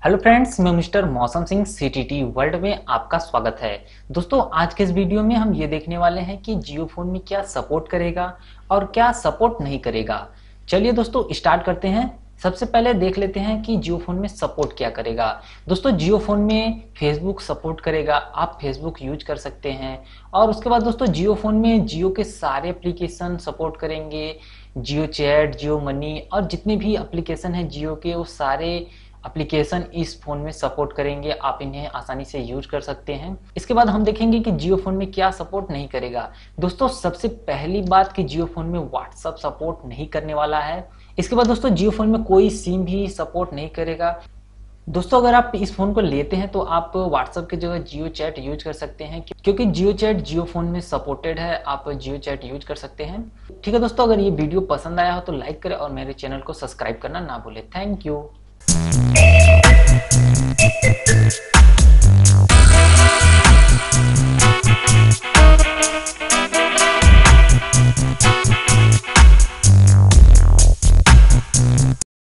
Hello friends, मैं mister मौसम Singh CTT world में आपका स्वागत है। दोस्तों, आज के इस वीडियो में हम ये देखने वाले हैं कि जियो फोन में क्या सपोर्ट करेगा और क्या सपोर्ट नहीं करेगा। चलिए दोस्तों, स्टार्ट करते हैं। सबसे पहले देख लेते हैं कि जियो फोन में सपोर्ट क्या करेगा। दोस्तों, जियो फोन में फेसबुक सपोर्ट करेगा, आप फेसबुक यूज कर सकते हैं। और उसके बाद दोस्तों, जियो फोन में जियो के सारे एप्लीकेशन सपोर्ट करेंगे। जियो चैट, जियो मनी और जितने भी एप्लीकेशन हैं जियो के, वो सारे एप्लीकेशन इस फोन में सपोर्ट करेंगे। आप इन्हें आसानी से यूज कर सकते हैं। इसके बाद हम देखेंगे कि जियो फोन में क्या सपोर्ट नहीं करेगा। दोस्तों, सबसे पहली बात कि जियो फोन में व्हाट्सएप सपोर्ट नहीं करने वाला है। इसके बाद दोस्तों, जियो फोन में कोई सिम भी सपोर्ट नहीं करेगा। दोस्तों, अगर आप इस फोन को लेते हैं तो आप व्हाट्सएप की जगह जियो चैट यूज कर सकते हैं, क्योंकि जियो चैट जियो फोन में सपोर्टेड है। आप जियो चैट यूज कर सकते हैं। ठीक है दोस्तों, अगर ये वीडियो पसंद आया हो तो लाइक करें और मेरे चैनल को सब्सक्राइब करना ना भूलें। Thank you.